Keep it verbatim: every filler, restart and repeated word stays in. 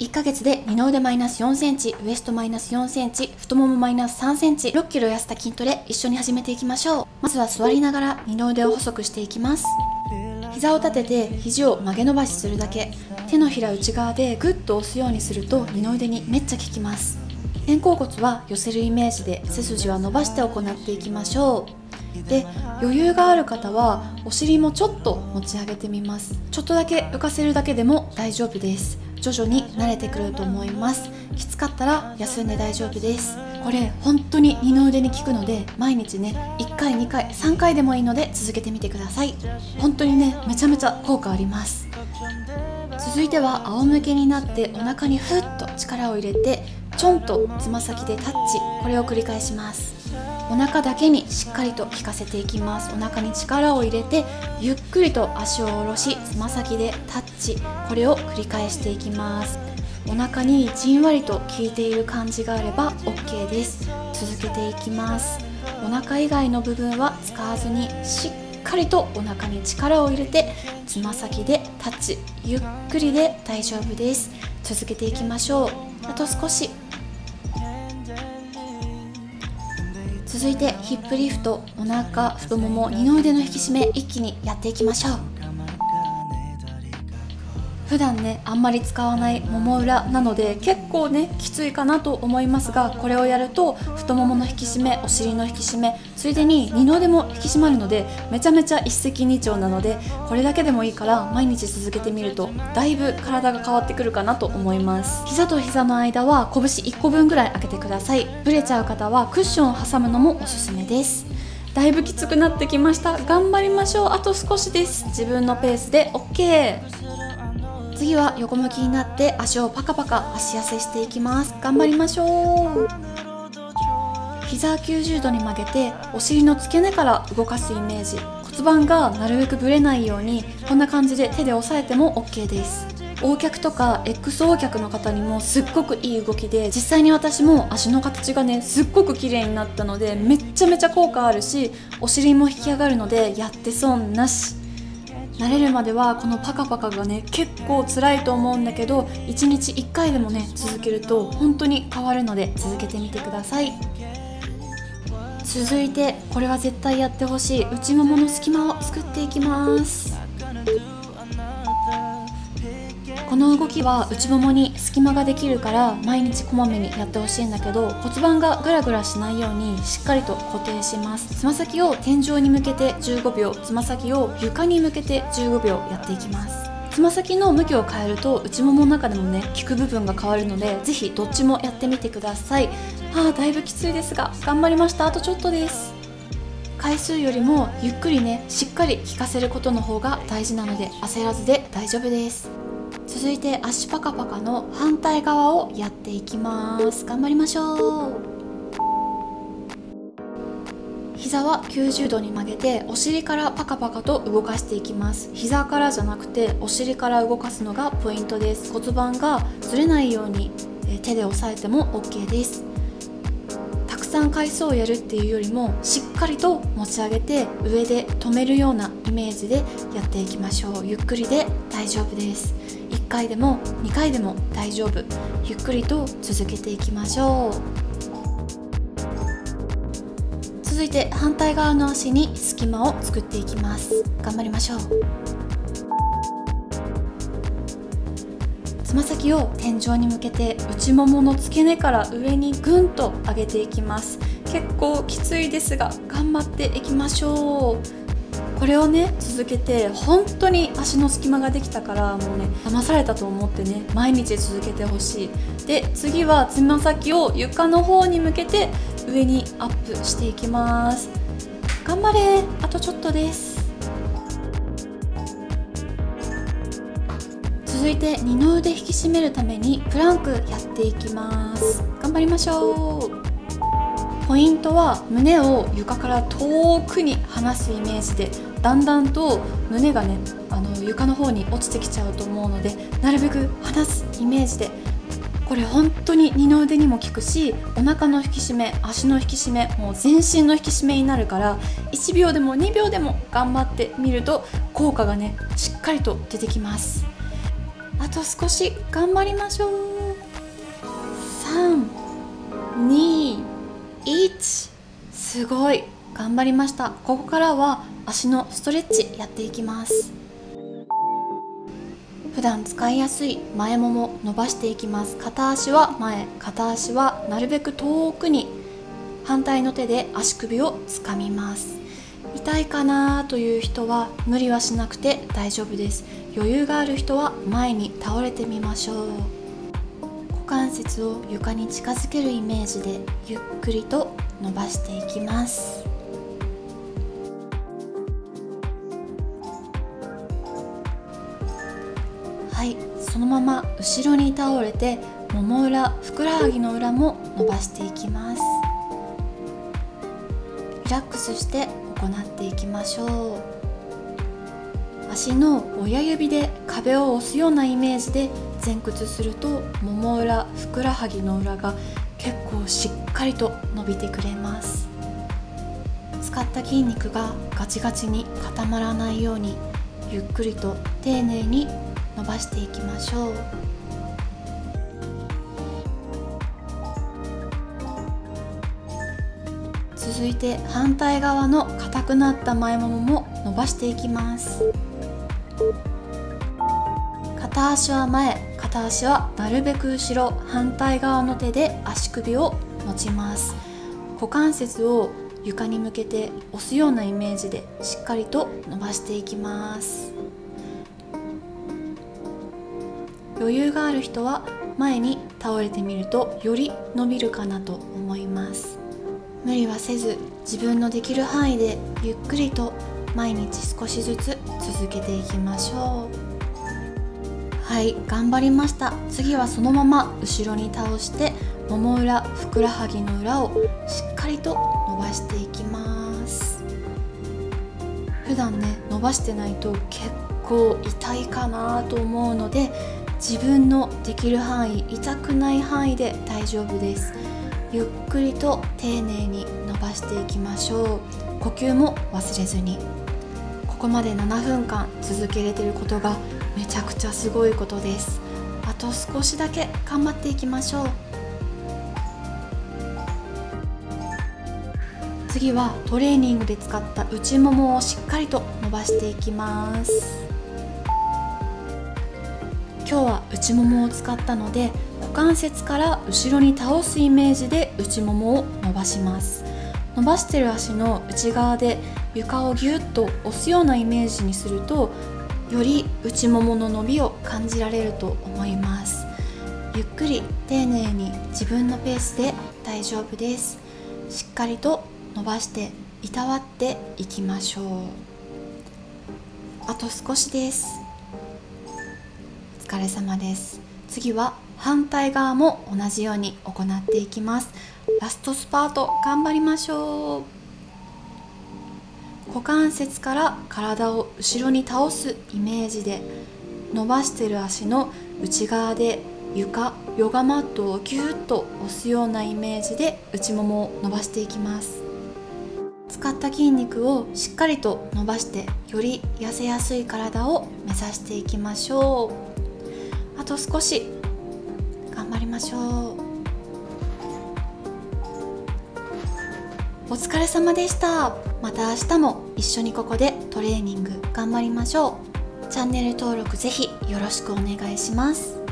いっかげつで二の腕マイナスよんセンチ、ウエストマイナスよんセンチ、太ももマイナスさんセンチ、ろっキロ痩せた筋トレ一緒に始めていきましょう。まずは座りながら二の腕を細くしていきます。膝を立てて肘を曲げ伸ばしするだけ。手のひら内側でグッと押すようにすると二の腕にめっちゃ効きます。肩甲骨は寄せるイメージで背筋は伸ばして行っていきましょう。で、余裕がある方はお尻もちょっと持ち上げてみます。ちょっとだけ浮かせるだけでも大丈夫です。徐々に慣れてくると思います。きつかったら休んで大丈夫です。これ本当に二の腕に効くので、毎日ねいっかいにかいさんかいでもいいので続けてみてください。本当にねめちゃめちゃ効果あります。続いては仰向けになってお腹にふっと力を入れてちょんとつま先でタッチ。これを繰り返します。お腹だけにしっかりと効かせていきます。お腹に力を入れてゆっくりと足を下ろし、つま先でタッチ。これを繰り返していきます。お腹にじんわりと効いている感じがあれば オーケー です。続けていきます。お腹以外の部分は使わずにしっかりとお腹に力を入れてつま先でタッチ。ゆっくりで大丈夫です。続けていきましょう。あと少し。続いてヒップリフト、お腹、太もも、二の腕の引き締め一気にやっていきましょう。普段ねあんまり使わないもも裏なので結構ねきついかなと思いますが、これをやると太ももの引き締め、お尻の引き締め、ついでに二の腕も引き締まるのでめちゃめちゃ一石二鳥なので、これだけでもいいから毎日続けてみるとだいぶ体が変わってくるかなと思います。膝と膝の間は拳いっこぶんぐらい開けてください。ブレちゃう方はクッションを挟むのもおすすめです。だいぶきつくなってきました。頑張りましょう。あと少しです。自分のペースで オーケー。次は横向きになって足をパカパカ足痩せしていきます。頑張りましょう。膝きゅうじゅうどに曲げてお尻の付け根から動かすイメージ。骨盤がなるべくぶれないようにこんな感じで手で押さえても オーケー です。横脚とか X 横脚の方にもすっごくいい動きで、実際に私も足の形がねすっごく綺麗になったのでめっちゃめちゃ効果あるし、お尻も引き上がるのでやって損なし。慣れるまではこのパカパカがね結構辛いと思うんだけど、いちにちいっかいでもね続けると本当に変わるので続けてみてください。続いてこれは絶対やってほしい内ももの隙間を作っていきます。この動きは内ももに隙間ができるから毎日こまめにやってほしいんだけど、骨盤がグラグラしないようにしっかりと固定します。つま先を天井に向けてじゅうごびょう、つま先を床に向けてじゅうごびょうやっていきます。つま先の向きを変えると内ももの中でもね効く部分が変わるので、ぜひどっちもやってみてください。あーだいぶきついですが頑張りました。あとちょっとです。回数よりもゆっくりねしっかり効かせることの方が大事なので焦らずで大丈夫です。続いて足パカパカの反対側をやっていきます。頑張りましょう。膝はきゅうじゅうどに曲げてお尻からパカパカと動かしていきます。膝からじゃなくてお尻から動かすのがポイントです。骨盤がずれないように手で押さえても オーケー です。たくさん回数をやるっていうよりもしっかりと持ち上げて上で止めるようなイメージでやっていきましょう。ゆっくりで大丈夫です。いっかいでもにかいでも大丈夫。ゆっくりと続けていきましょう。続いて反対側の足に隙間を作っていきます。頑張りましょう。つま先を天井に向けて内ももの付け根から上にぐんと上げていきます。結構きついですが頑張っていきましょう。これをね続けて本当に足の隙間ができたからもうね騙されたと思ってね毎日続けてほしい。で次はつま先を床の方に向けて上にアップしていきます。頑張れ。あとちょっとです。続いて二の腕引き締めるためにプランクやっていきます。頑張りましょう。ポイントは胸を床から遠くに離すイメージで、だんだんと胸がねあの床の方に落ちてきちゃうと思うので、なるべく離すイメージで。これ本当に二の腕にも効くし、お腹の引き締め、足の引き締め、もう全身の引き締めになるから、いちびょうでもにびょうでも頑張ってみると効果がねしっかりと出てきます。あと少し頑張りましょう。 いち、すごい頑張りました。ここからは足のストレッチやっていきます。普段使いやすい前もも伸ばしていきます。片足は前、片足はなるべく遠くに、反対の手で足首をつかみます。痛いかなという人は無理はしなくて大丈夫です。余裕がある人は前に倒れてみましょう。股関節を床に近づけるイメージでゆっくりと伸ばしていきます。はい、そのまま後ろに倒れて、もも裏、ふくらはぎの裏も伸ばしていきます。リラックスして行っていきましょう。足の親指で壁を押すようなイメージで前屈すると、もも裏、ふくらはぎの裏が結構しっかりと伸びてくれます。使った筋肉がガチガチに固まらないように、ゆっくりと丁寧に伸ばしていきましょう。続いて反対側の硬くなった前ももも伸ばしていきます。片足は前、片足はなるべく後ろ、反対側の手で足首を持ちます。股関節を床に向けて押すようなイメージでしっかりと伸ばしていきます。余裕がある人は前に倒れてみるとより伸びるかなと思います。無理はせず、自分のできる範囲でゆっくりと毎日少しずつ続けていきましょう。はい、頑張りました。次はそのまま後ろに倒して、もも裏、ふくらはぎの裏をしっかりと伸ばしていきます。普段ね、伸ばしてないと結構痛いかなと思うので、自分のできる範囲、痛くない範囲で大丈夫です。ゆっくりと丁寧に伸ばしていきましょう。呼吸も忘れずに。ここまでななふんかん続けれてることがめちゃくちゃすごいことです。あと少しだけ頑張っていきましょう。次はトレーニングで使った内ももをしっかりと伸ばしていきます。今日は内ももを使ったので、股関節から後ろに倒すイメージで内ももを伸ばします。伸ばしてる足の内側で床をぎゅっと押すようなイメージにすると、より内ももの伸びを感じられると思います。ゆっくり丁寧に自分のペースで大丈夫です。しっかりと伸ばしていたわっていきましょう。あと少しです。お疲れ様です。次は反対側も同じように行っていきます。ラストスパート頑張りましょう。股関節から体を後ろに倒すイメージで、伸ばしてる足の内側で床、ヨガマットをギュッと押すようなイメージで内ももを伸ばしていきます。使った筋肉をしっかりと伸ばして、より痩せやすい体を目指していきましょう。あと少し頑張りましょう。お疲れ様でした。また明日も一緒にここでトレーニング頑張りましょう。チャンネル登録ぜひよろしくお願いします。